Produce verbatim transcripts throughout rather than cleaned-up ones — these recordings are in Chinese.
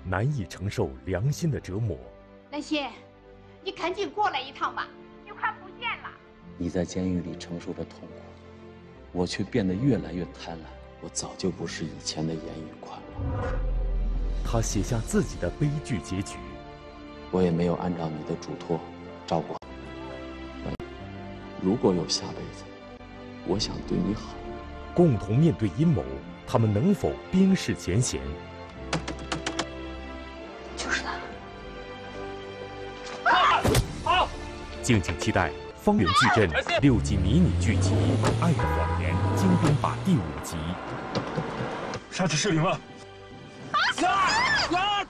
难以承受良心的折磨。 兰心，你赶紧过来一趟吧，你快不见了。 你在监狱里承受着痛苦，我却变得越来越贪婪。我早就不是以前的严宇宽了。 他写下自己的悲剧结局。 我也没有按照你的嘱托照顾好。如果有下辈子，我想对你好。 共同面对阴谋，他们能否冰释前嫌？ 就是他。 好， 敬请期待《方圆矩阵》六集迷你剧集《爱的谎言》精编版第五集。 杀至失灵了！啊啊！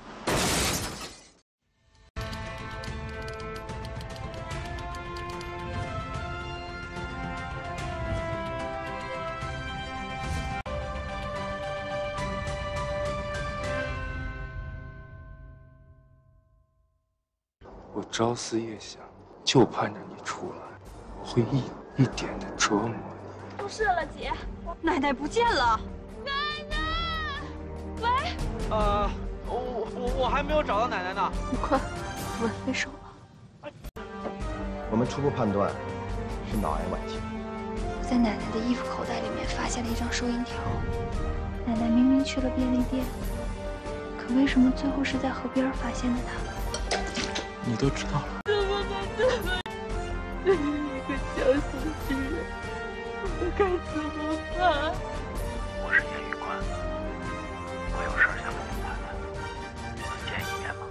我朝思夜想，就盼着你出来，我会一一点的折磨你。 出事了，姐，奶奶不见了。奶奶，喂。 呃，我我我还没有找到奶奶呢。 宇坤，我们分手吧。 我们初步判断是脑癌晚期。 我在奶奶的衣服口袋里面发现了一张收银条。奶奶明明去了便利店，可为什么最后是在河边发现的她？ 你都知道了。 怎么能这么对一个相信之人？我该怎么办？ 我是严宇宽，我有事想跟你谈谈，能见一面吗？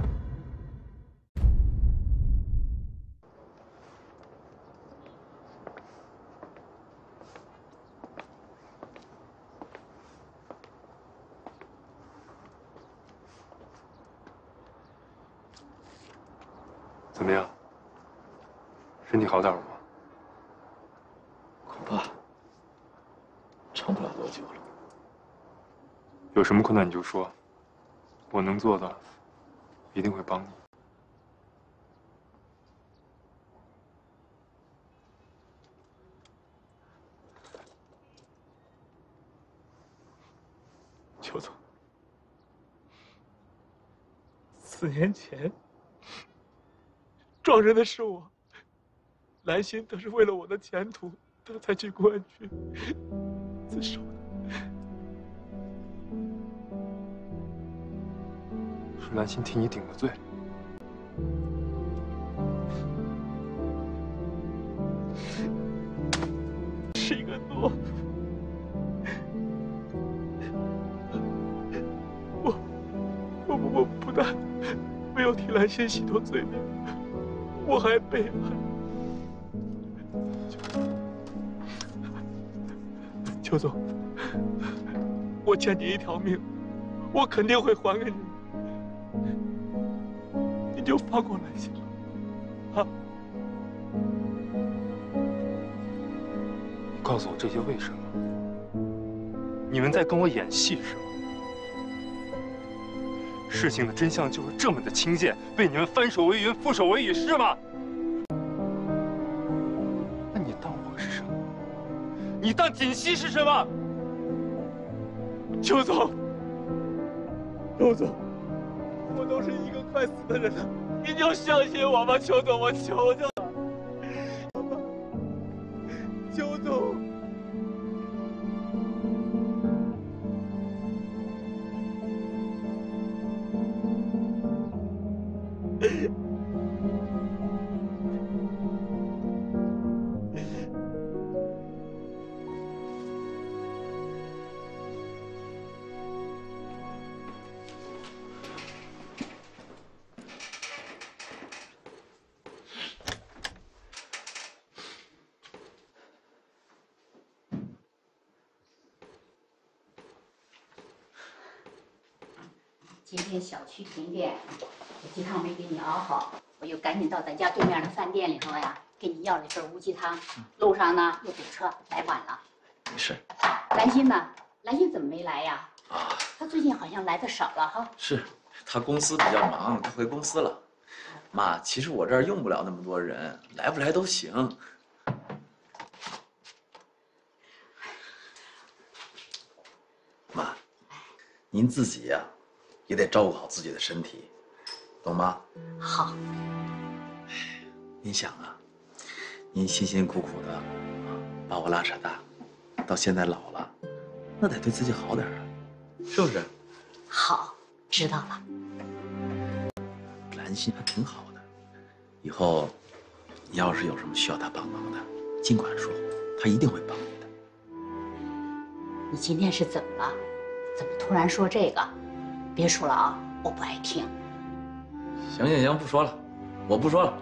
怎么样？身体好点了吗？ 恐怕撑不了多久了。 有什么困难你就说，我能做的一定会帮你。 邱总，四年前撞人的是我，兰心都是为了我的前途，他才去公安局自首的。 是兰心替你顶了罪。 是一个懦夫。我我我我不但没有替兰心洗脱罪名，我还背叛。邱总，我欠你一条命，我肯定会还给你。你就放过兰心了，啊？ 你告诉我这些为什么？你们在跟我演戏是吗？事情的真相就是这么的轻贱，被你们翻手为云，覆手为雨，是吗？那你当我是什么？你当锦溪是什么？ 邱总，邱总，我都是一个快死的人了，你就相信我吧，邱总，我求求了，邱总。 今天小区停电，这鸡汤没给你熬好，我又赶紧到咱家对面的饭店里头呀，给你要了一份乌鸡汤。路上呢又堵车，来晚了。 没事。 兰心呢？兰心怎么没来呀？啊，她最近好像来的少了哈。 是，她公司比较忙，她回公司了。妈，其实我这儿用不了那么多人，来不来都行。妈，您自己呀、啊， 也得照顾好自己的身体，懂吗？ 好。 您想啊，您辛辛苦苦的啊，把我拉扯大，到现在老了，那得对自己好点啊，是不是？ 好，知道了。 兰心还挺好的，以后你要是有什么需要他帮忙的，尽管说，他一定会帮你的。 你今天是怎么了？怎么突然说这个？别说了啊，我不爱听。 行行行，不说了，我不说了。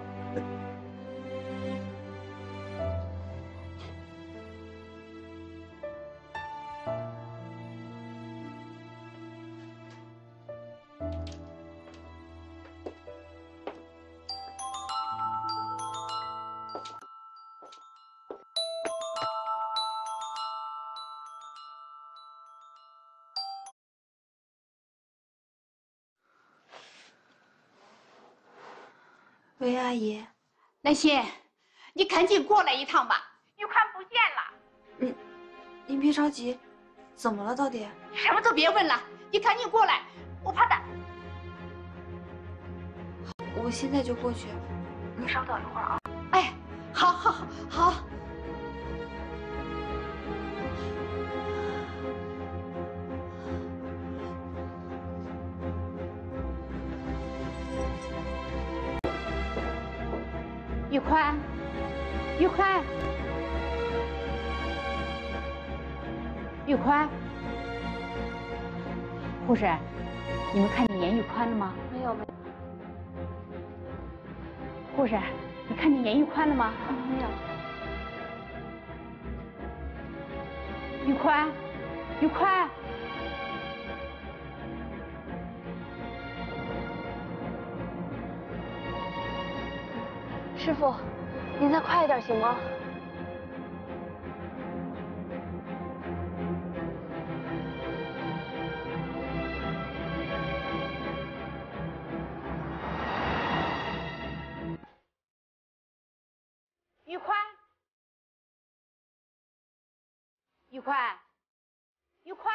喂，阿姨。 兰心，你赶紧过来一趟吧，玉宽不见了。 嗯，您别着急，怎么了到底？ 什么都别问了，你赶紧过来，我怕他。 我现在就过去，你稍等一会儿啊。 哎，好，好，好，好。玉宽，玉宽，玉宽，护士，你们看见严玉宽了吗？ 没有，没有。 护士，你看见严玉宽了吗？ 没有。 玉宽，玉宽。 师傅，您再快一点行吗？ 玉宽，玉宽，玉宽。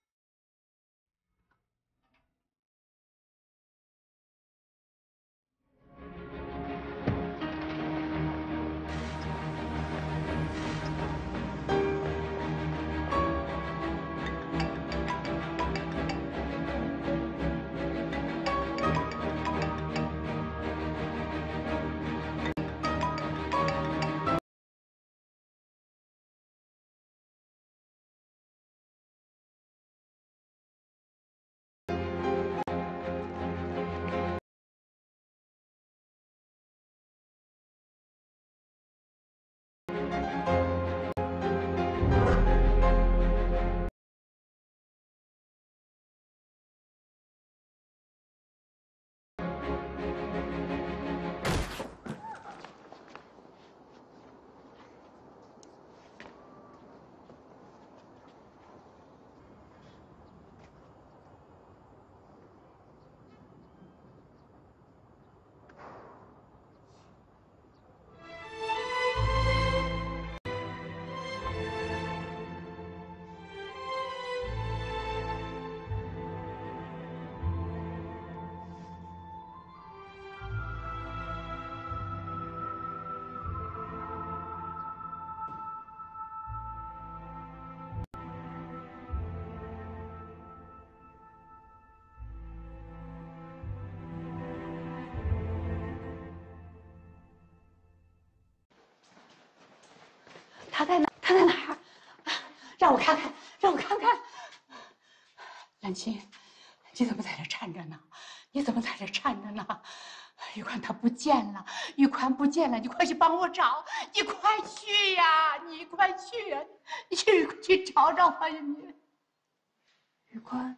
他在哪？他在哪儿？让我看看，让我看看。兰心，你怎么在这站着呢？你怎么在这站着呢？玉宽他不见了，玉宽不见了，你快去帮我找，你快去呀，你快去呀，你去去找找吧，你。 玉宽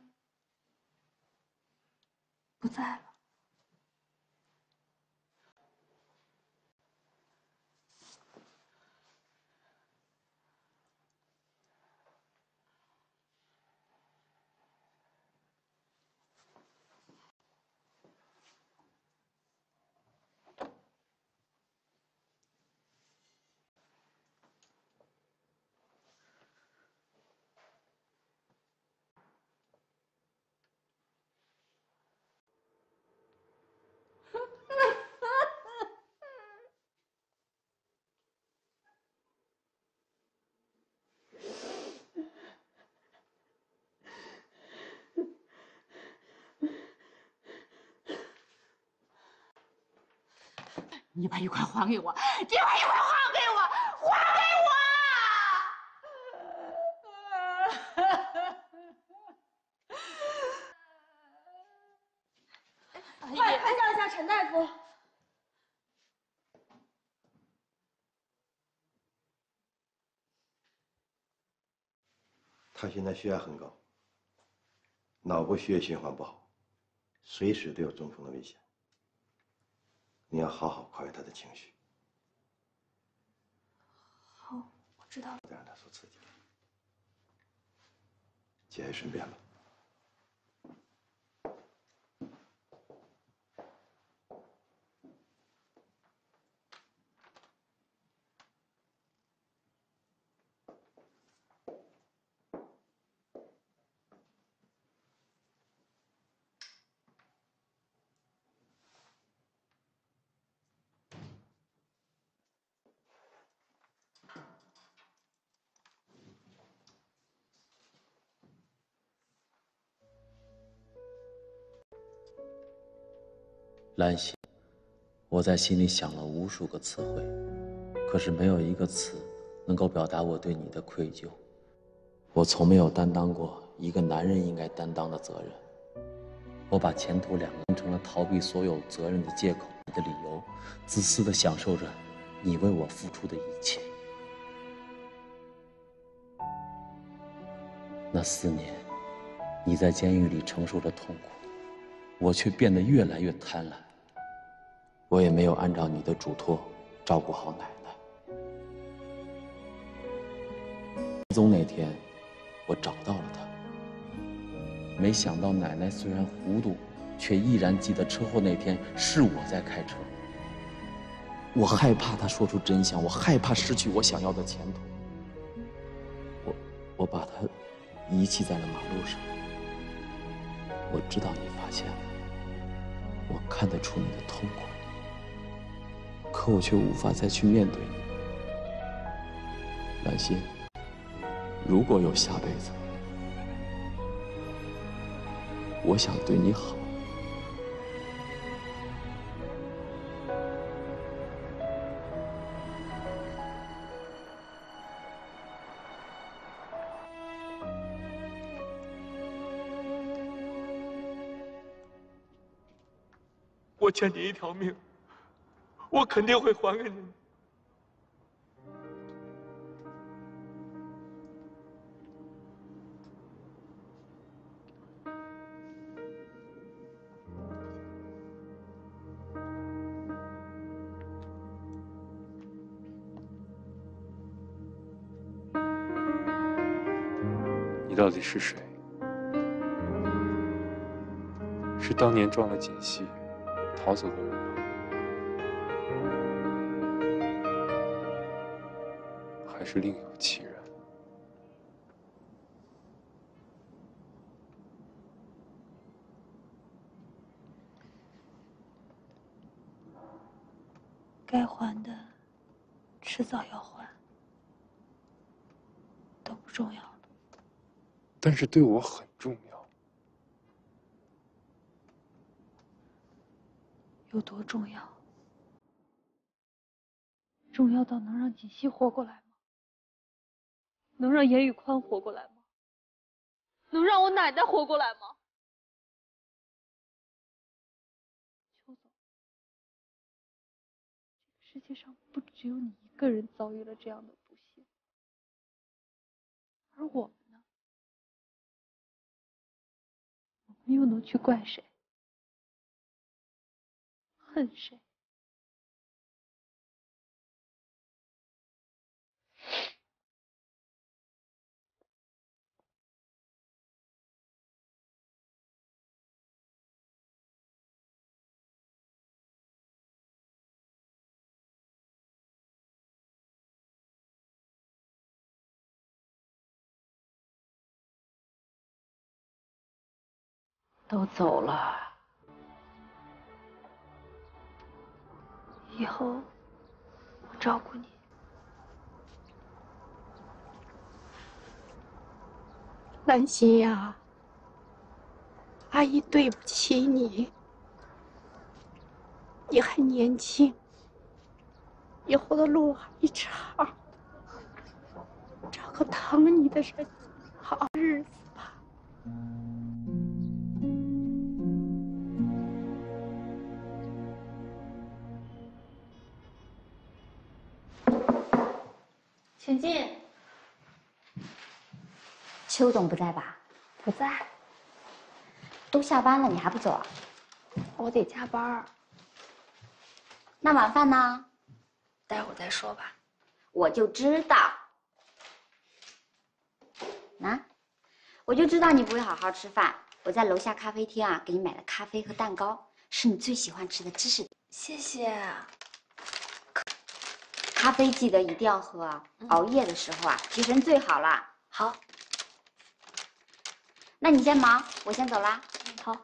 不在了。 你把玉块还给我！你把玉块还给我！还给我！快快叫一下陈大夫！ 他现在血压很高，脑部血液循环不好，随时都有中风的危险。你要好好宽慰他的情绪。 好，我知道了。 再让他受刺激。节哀顺变吧。 兰心，我在心里想了无数个词汇，可是没有一个词能够表达我对你的愧疚。我从没有担当过一个男人应该担当的责任。我把前途两个变成了逃避所有责任的借口的理由，自私地享受着你为我付出的一切。那四年，你在监狱里承受着痛苦，我却变得越来越贪婪。我也没有按照你的嘱托照顾好奶奶。失踪那天，我找到了她。没想到奶奶虽然糊涂，却依然记得车祸那天是我在开车。我害怕她说出真相，我害怕失去我想要的前途。我我把她遗弃在了马路上。我知道你发现了，我看得出你的痛苦。可我却无法再去面对你，兰心。如果有下辈子，我想对你好。 我欠你一条命。我肯定会还给你。你到底是谁？是当年撞了锦溪逃走的人吗？还是另有其人？ 该还的，迟早要还，都不重要了。 但是对我很重要。 有多重要？重要到能让锦溪活过来吗？能让严宇宽活过来吗？能让我奶奶活过来吗？邱总，这个世界上不只有你一个人遭遇了这样的不幸，而我们呢？我们又能去怪谁？恨谁？ 都走了， 以后我照顾你。 兰心呀，阿姨对不起你。你还年轻， 以后的路还长，找个疼你的人，好日子吧。 请进。邱总不在吧？ 不在。 都下班了，你还不走啊？ 我得加班。 那晚饭呢？ 待会儿再说吧。 我就知道，啊，我就知道你不会好好吃饭。我在楼下咖啡厅啊，给你买了咖啡和蛋糕，是你最喜欢吃的芝士。 谢谢。 咖啡记得一定要喝啊，嗯、熬夜的时候啊，提神最好了。 好。 那你先忙，我先走啦。 好。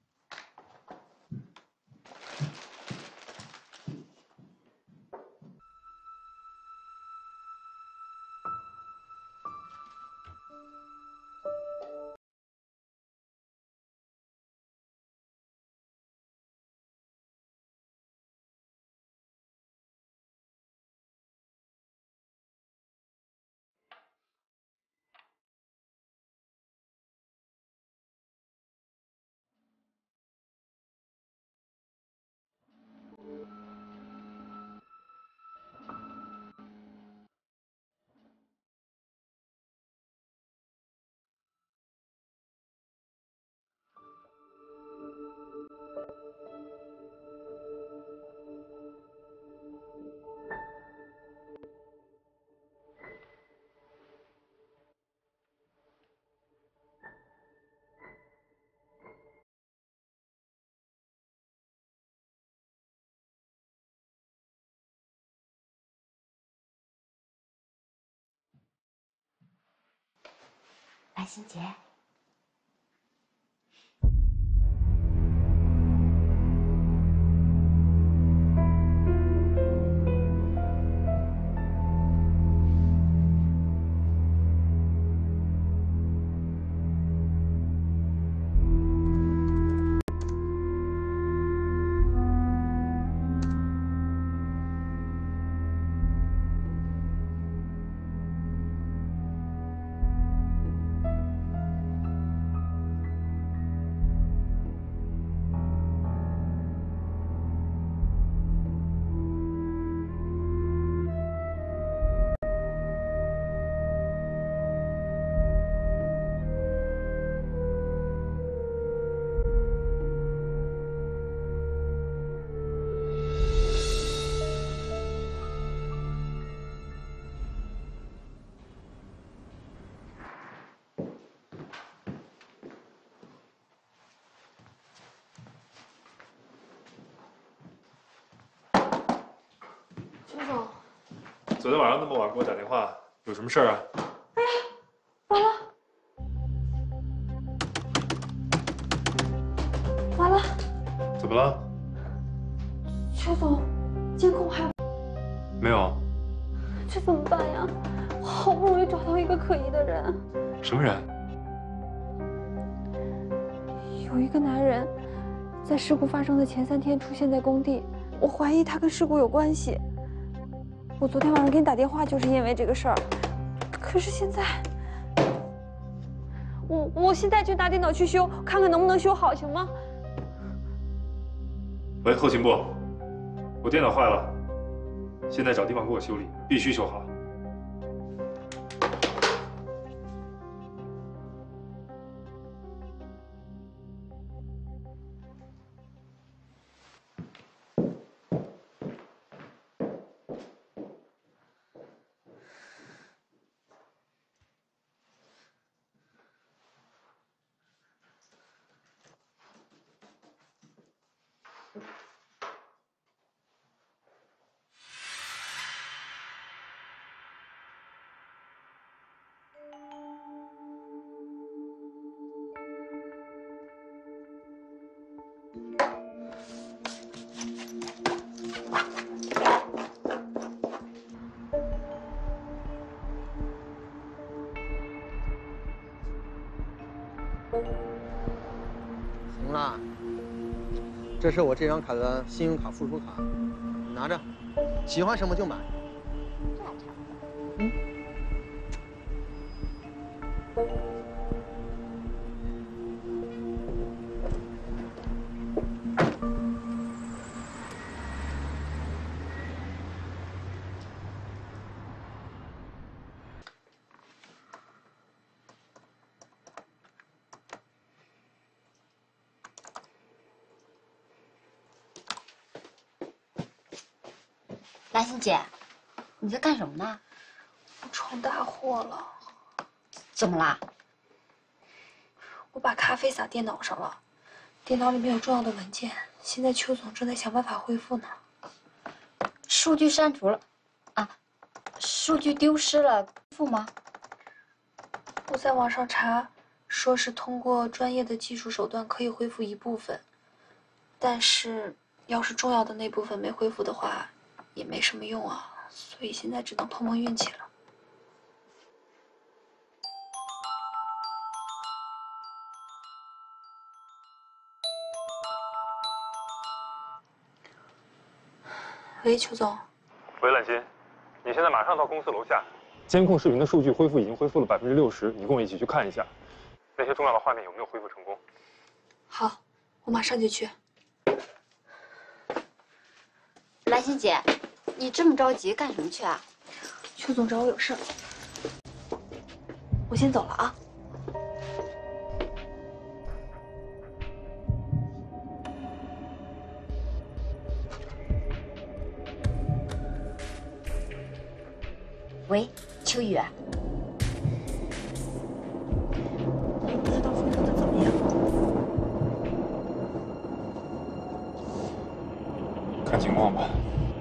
蓝心洁， 邱总， 昨天晚上那么晚给我打电话，有什么事儿啊？ 哎呀，完了，完了！ 怎么了？ 邱总，监控还没有？ 这怎么办呀？我好不容易找到一个可疑的人。 什么人？ 有一个男人，在事故发生的前三天出现在工地，我怀疑他跟事故有关系。我昨天晚上给你打电话就是因为这个事儿，可是现在，我我现在就拿电脑去修，看看能不能修好，行吗？ 喂，后勤部，我电脑坏了，现在找地方给我修理，必须修好。 行了，这是我这张卡的信用卡附属卡，你拿着。 喜欢什么就买。嗯。 兰心姐，你在干什么呢？ 我闯大祸了。 怎么啦？ 我把咖啡洒电脑上了，电脑里面有重要的文件，现在邱总正在想办法恢复呢。 数据删除了，啊，数据丢失了，恢复吗？ 我在网上查，说是通过专业的技术手段可以恢复一部分，但是要是重要的那部分没恢复的话，也没什么用啊，所以现在只能碰碰运气了。喂，邱总。 喂，兰心，你现在马上到公司楼下，监控视频的数据恢复已经恢复了百分之六十，你跟我一起去看一下，那些重要的画面有没有恢复成功？ 好，我马上就去。 兰心姐，你这么着急干什么去啊？ 邱总找我有事儿，我先走了啊。 喂，秋雨。 也不知道恢复的怎么样。 看情况吧。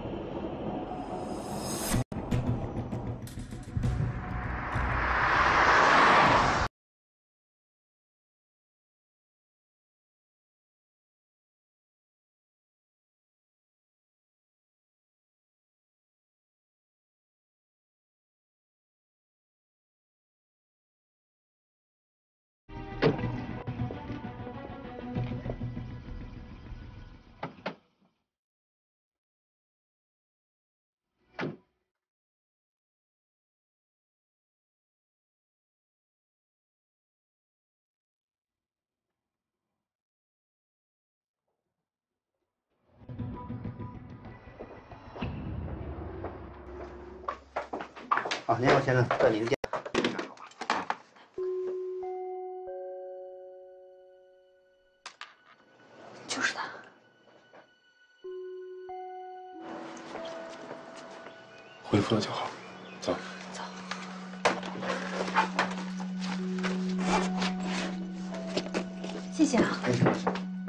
啊，您好，先生，这您的电。 就是他。 恢复了就好，走。 走。谢谢啊。 没事没事。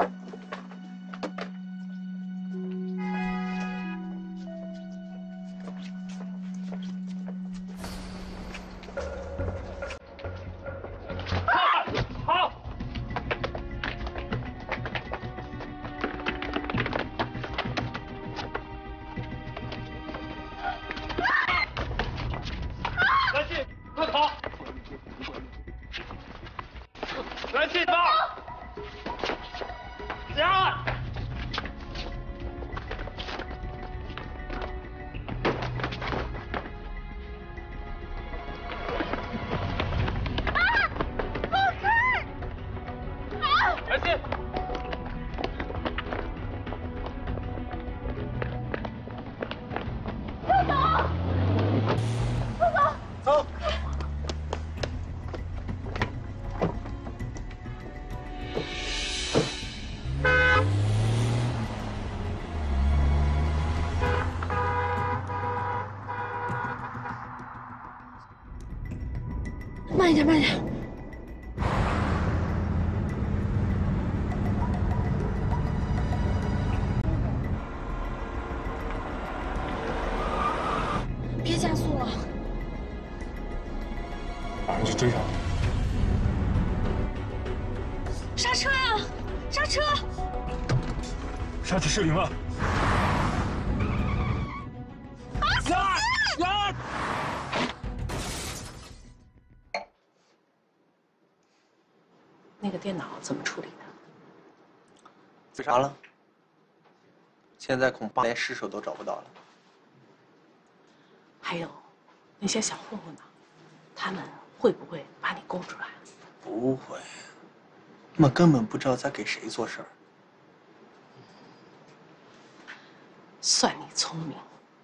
慢一点，慢一点。别加速了。 马上去追上他。 刹车呀！刹车！ 刹车失灵了。 啊！ 呀！ 那个电脑怎么处理的？ 完了，现在恐怕连尸首都找不到了。 还有那些小混混呢，他们会不会把你供出来？ 不会，他们根本不知道在给谁做事儿。 算你聪明。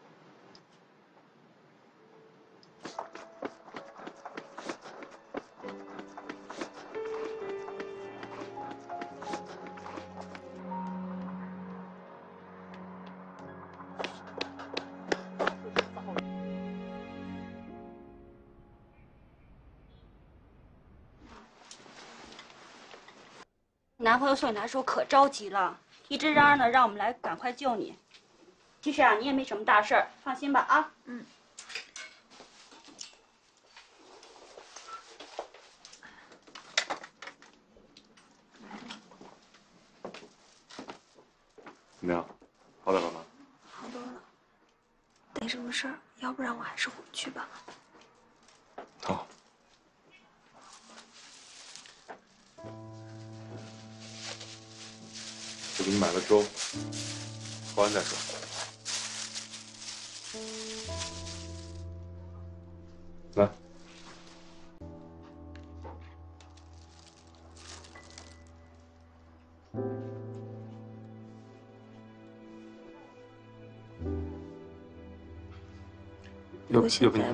你男朋友说你难受，可着急了，一直嚷嚷的让我们来赶快救你。其实啊，你也没什么大事儿，放心吧啊。嗯。 怎么样，好点了吗？ 好多了。没什么事儿，要不然我还是回去吧。 好。我给你买了粥，喝完再说。来。要要不你。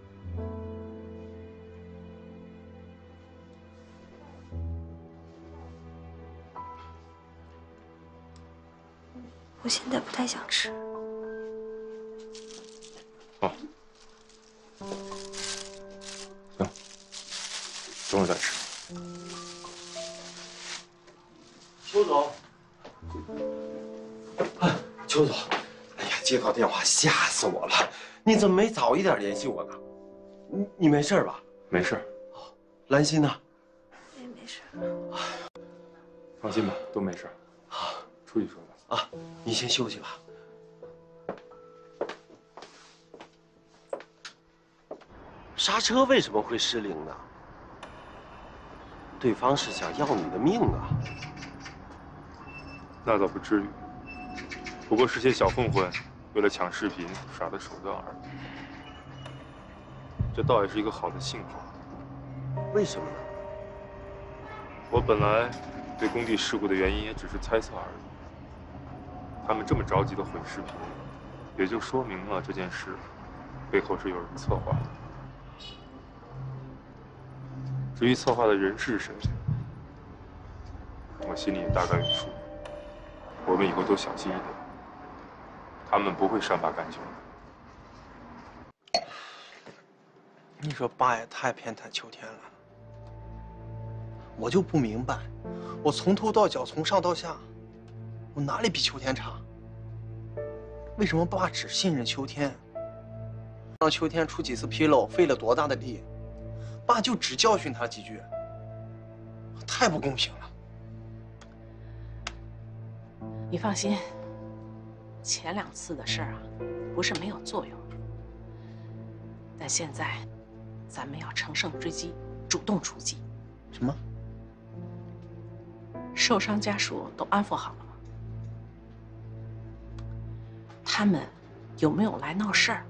我现在不太想吃。 哦，行，等会儿再吃。 邱总，啊，邱总，哎呀，接到电话吓死我了！你怎么没早一点联系我呢？你你没事吧？ 没事。 兰心呢？ 也没事。 放心吧，都没事。 好， 出去说吧。 啊，你先休息吧。刹车为什么会失灵呢？对方是想要你的命啊！ 那倒不至于，不过是些小混混为了抢视频耍的手段而已。这倒也是一个好的信号。 为什么呢？ 我本来对工地事故的原因也只是猜测而已。他们这么着急的毁视频，也就说明了这件事背后是有人策划的。至于策划的人是谁，我心里也大概有数。我们以后都小心一点，他们不会善罢甘休的。 你说爸也太偏袒秋天了，我就不明白，我从头到脚，从上到下，我哪里比秋天差？为什么爸只信任秋天？让秋天出几次纰漏，费了多大的力，爸就只教训他几句，太不公平了。 你放心，前两次的事儿啊，不是没有作用，但现在咱们要乘胜追击，主动出击。 什么？ 受伤家属都安抚好了吗？他们有没有来闹事儿？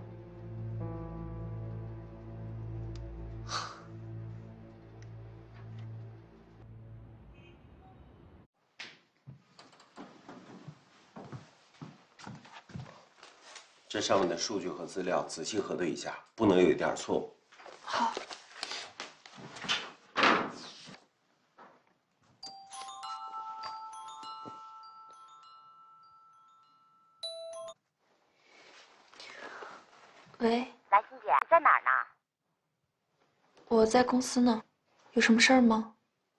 这上面的数据和资料仔细核对一下，不能有一点错误。 好。喂， 兰心姐，你在哪儿呢？ 我在公司呢，有什么事儿吗？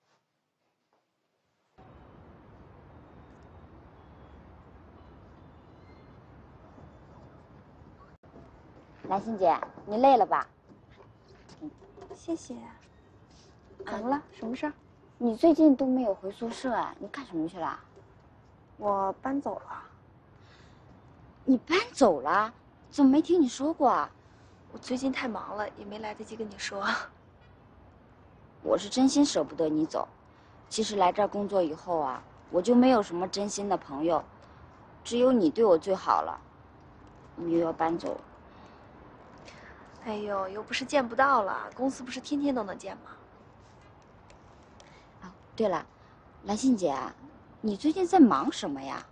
兰心姐，你累了吧？ 嗯，谢谢。怎么了？什么事儿？ 你最近都没有回宿舍啊？你干什么去了？ 我搬走了。 你搬走了？怎么没听你说过啊？ 我最近太忙了，也没来得及跟你说。 我是真心舍不得你走。其实来这儿工作以后啊，我就没有什么真心的朋友，只有你对我最好了。你又要搬走。 哎呦，又不是见不到了，公司不是天天都能见吗？ 哦，对了，兰心姐，你最近在忙什么呀？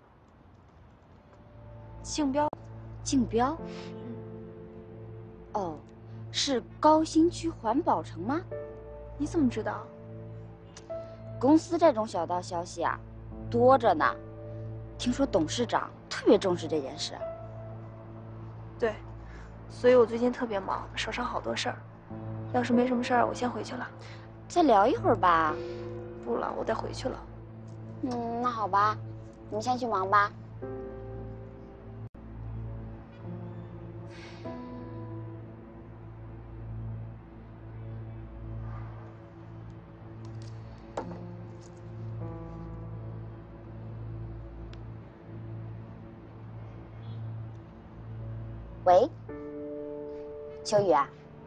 竞标。 竞标？嗯。哦，是高新区环保城吗？ 你怎么知道？ 公司这种小道消息啊，多着呢。听说董事长特别重视这件事。 对，所以我最近特别忙，手上好多事儿。要是没什么事儿，我先回去了。 再聊一会儿吧。 不了，我得回去了。 嗯，那好吧，你先去忙吧。喂，秋雨啊，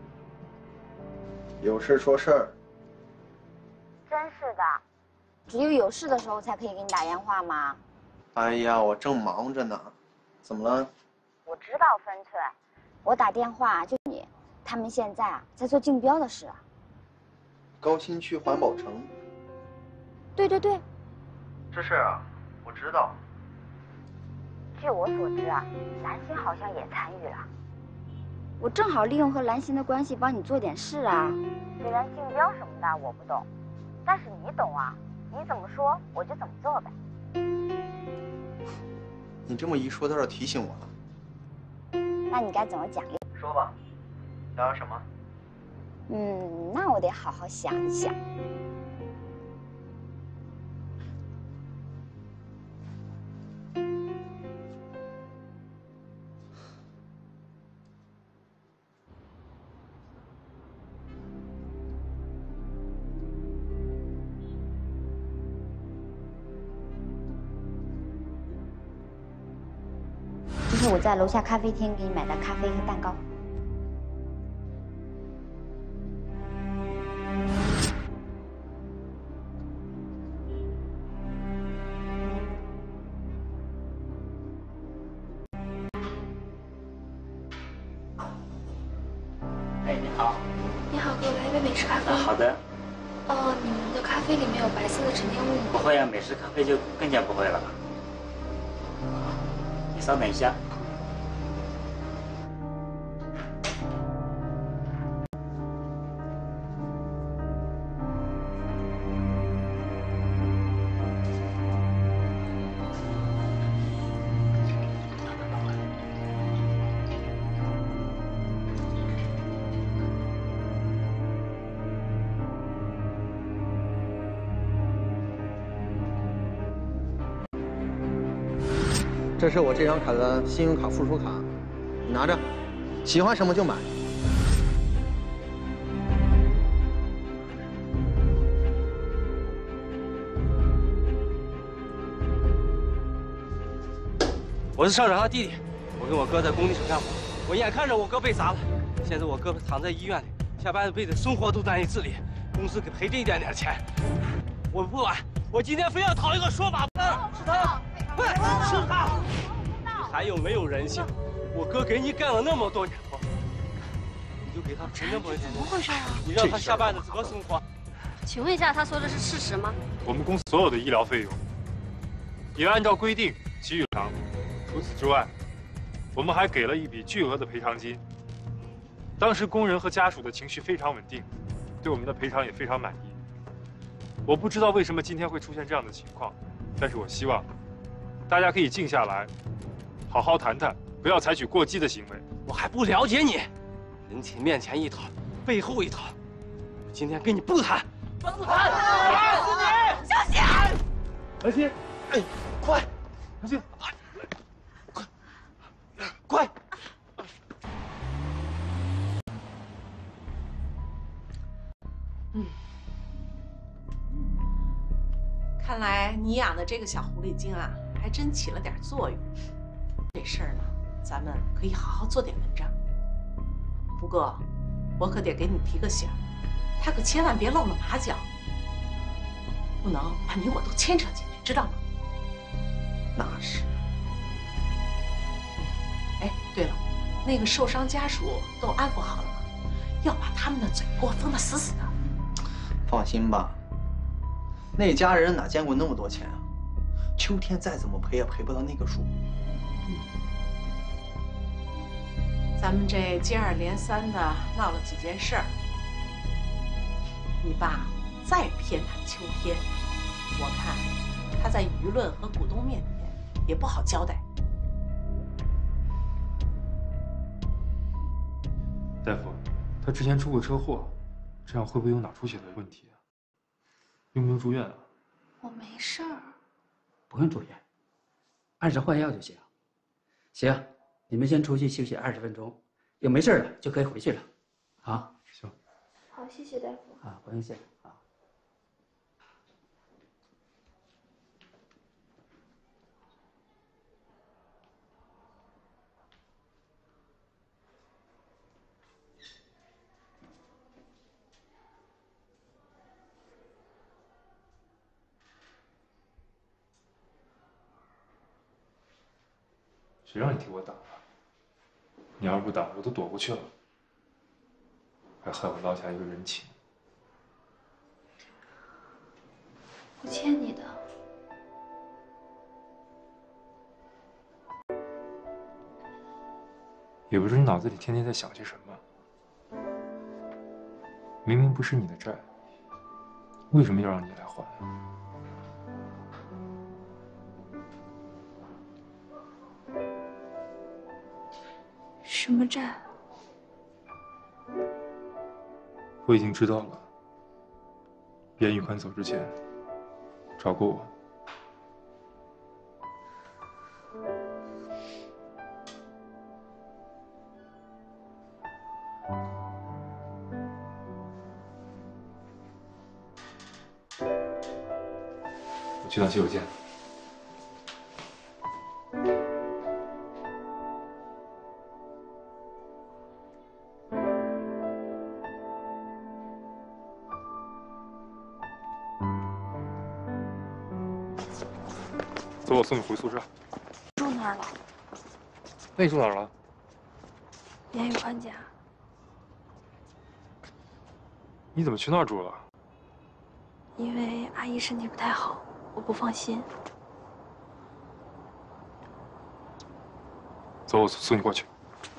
有事说事儿。 真是的，只有有事的时候才可以给你打电话吗？ 哎呀，我正忙着呢，怎么了？ 我知道分寸，我打电话就你，他们现在啊在做竞标的事啊。 高新区环保城。 对对对， 这事儿啊，我知道。 据我所知啊，兰心好像也参与了。我正好利用和兰心的关系帮你做点事啊。虽然竞标什么的我不懂，但是你懂啊，你怎么说我就怎么做呗。 你这么一说，倒是提醒我了。 那你该怎么奖励？ 说吧，聊聊什么？ 嗯，那我得好好想一想。这是我在楼下咖啡厅给你买的咖啡和蛋糕。 哎，你好。 你好，给我来一杯美式咖啡。 啊，好的。 哦，你们的咖啡里面有白色的沉淀物吗？ 不会啊，美式咖啡就更加不会了。你稍等一下。 这是我这张卡的信用卡附属卡，你拿着，喜欢什么就买。 我是上长他弟弟，我跟我哥在工地上干活，我眼看着我哥被砸了，现在我哥躺在医院里，下半辈子生活都难以自理，公司给赔这一点点钱，我不管，我今天非要讨一个说法。是他，快，是他！你还有没有人性？我哥给你干了那么多年活，你就给他赔那么一点？ 怎么回事啊？ 你让他下半辈子怎么生活？ 请问一下，他说的是事实吗？ 我们公司所有的医疗费用也按照规定给予偿。除此之外，我们还给了一笔巨额的赔偿金。当时工人和家属的情绪非常稳定，对我们的赔偿也非常满意。我不知道为什么今天会出现这样的情况，但是我希望大家可以静下来，好好谈谈，不要采取过激的行为。 我还不了解你，人前面前一套，背后一套。我今天跟你不谈，不谈！打死你！ 小心！ 兰心， 哎，快！ 兰心， 快，快！ 嗯，看来你养的这个小狐狸精啊，还真起了点作用。这事儿呢，咱们可以好好做点文章。不过，我可得给你提个醒，他可千万别露了马脚，不能把你我都牵扯进去，知道吗？ 那是。 哎，对了， 那个受伤家属都安抚好了吗？要把他们的嘴给我封得死死的。 放心吧，那家人哪见过那么多钱啊？秋天再怎么赔也赔不到那个数。 嗯，咱们这接二连三的闹了几件事儿，你爸再偏袒秋天，我看他在舆论和股东面前也不好交代。 大夫，他之前出过车祸，这样会不会有脑出血的问题啊？用不用住院啊？ 我没事儿。 不用住院，按时换药就行。行，你们先出去休息二十分钟，有没事了就可以回去了。啊， 行。 好，谢谢大夫。 啊，不用谢啊。 谁让你替我挡的？你要是不挡，我都躲过去了，还害我落下一个人情。 我欠你的。 也不知你脑子里天天在想些什么。明明不是你的债，为什么要让你来还？ 什么债？ 我已经知道了。严玉宽走之前找过我。我去趟洗手间。走，我送你回宿舍。 住那儿了。 那你住哪儿了？ 严玉宽家。 你怎么去那儿住了？ 因为阿姨身体不太好，我不放心。 走，我送你过去。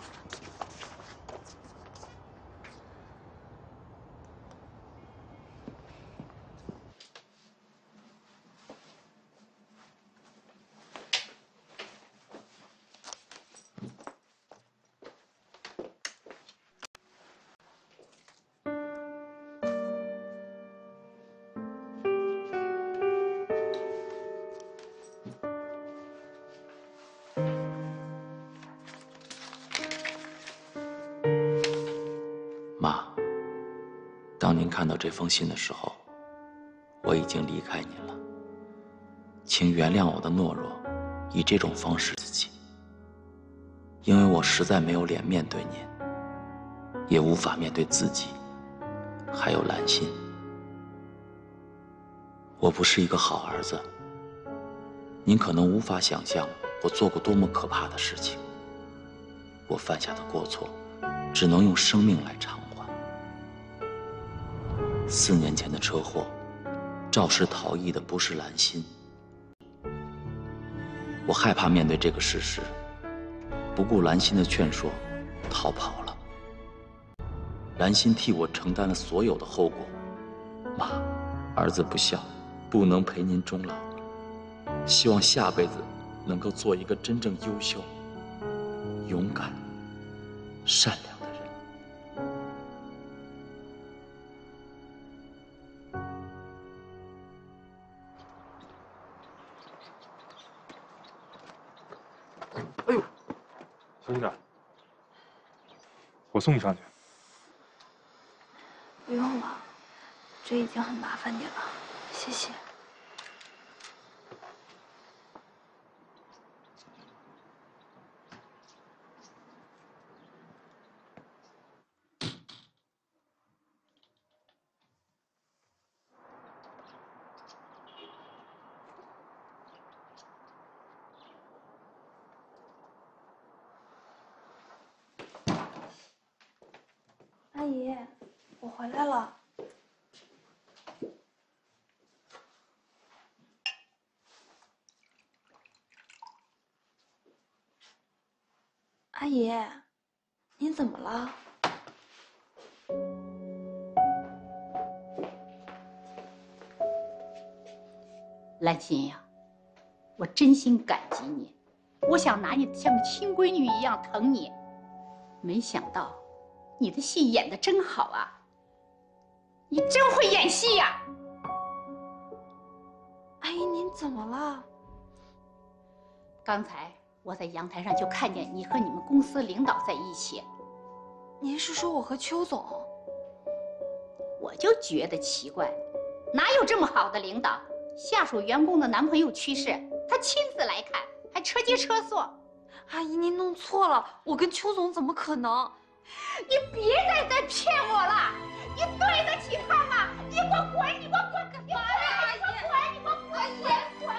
妈，当您看到这封信的时候，我已经离开您了。请原谅我的懦弱，以这种方式自己，因为我实在没有脸面对您，也无法面对自己，还有兰心。我不是一个好儿子，您可能无法想象我做过多么可怕的事情。我犯下的过错，只能用生命来偿还。四年前的车祸，肇事逃逸的不是兰心。我害怕面对这个事实，不顾兰心的劝说，逃跑了。兰心替我承担了所有的后果。妈，儿子不孝，不能陪您终老。希望下辈子能够做一个真正优秀、勇敢、善良的人。 哎呦，小心点，我送你上去。 不用了，这已经很麻烦你了，谢谢。 我回来了。阿姨，您怎么了？ 兰心呀，我真心感激你，我想拿你像个亲闺女一样疼你，没想到你的戏演得真好啊！你真会演戏呀！ 阿姨，您怎么了？ 刚才我在阳台上就看见你和你们公司领导在一起。 您是说我和邱总？ 我就觉得奇怪，哪有这么好的领导？下属员工的男朋友去世，他亲自来看，还车接车送。 阿姨，您弄错了，我跟邱总怎么可能？ 你别再再骗我了！你对得起他吗？你给我滚！你给我滚！干嘛呀，阿姨？你滚！你给我滚！滚！滚！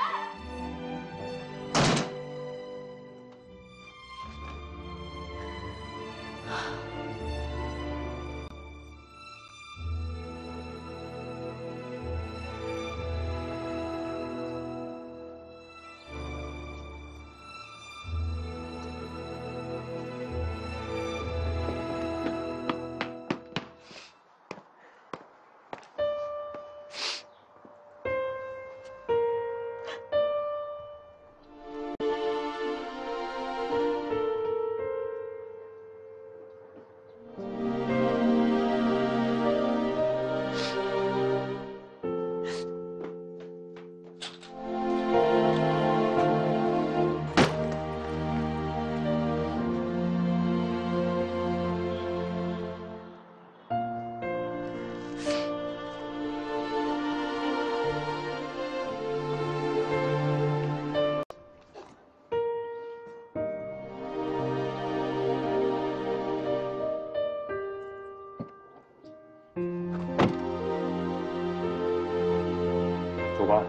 走吧。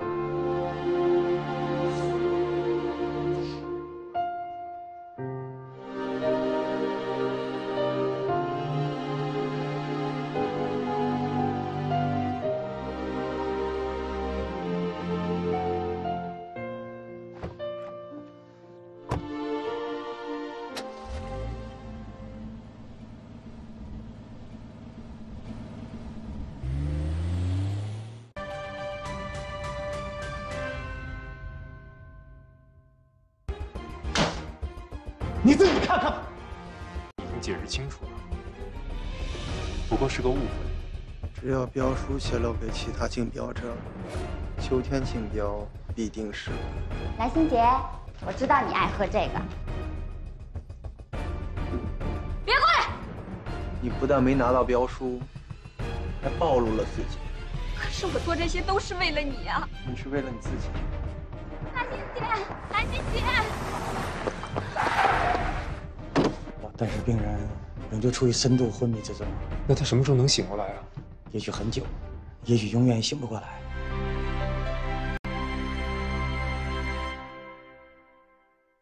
你自己看看吧。 已经解释清楚了，不过是个误会。 只要标书泄露给其他竞标者，秋天竞标必定失误。 兰心姐，我知道你爱喝这个。别过来！ 你不但没拿到标书，还暴露了自己。 可是我做这些都是为了你呀！ 你是为了你自己。 兰心姐，兰心姐。 但是病人仍旧处于深度昏迷之中。 那他什么时候能醒过来啊？ 也许很久，也许永远醒不过来。